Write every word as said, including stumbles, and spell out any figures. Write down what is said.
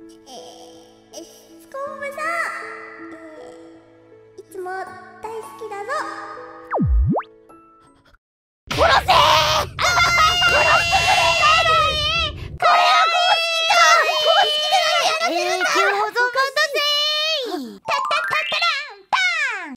えー、スコンブさん、えー、いつも大好きだぞ。殺せー。殺してくれー。これは公式か。公式でなんでやらせるんだ。